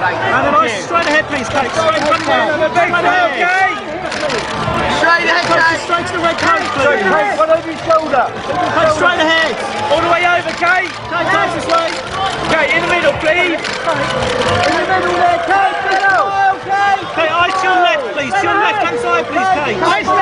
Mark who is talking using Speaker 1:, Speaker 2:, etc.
Speaker 1: And then straight ahead, please, Kate. Straight ahead, Kate.
Speaker 2: Straight ahead, Kate.
Speaker 1: Straight to the red coat, please.
Speaker 2: Kate, one over your shoulder.
Speaker 1: Kate, straight ahead.
Speaker 3: All the way over, Kate.
Speaker 1: Kate, Kate, this way.
Speaker 3: Kate, in the middle, please.
Speaker 2: In the middle there, Kate, middle.
Speaker 1: Kate, eyes to your left, please. To your left-hand side, please, Kate.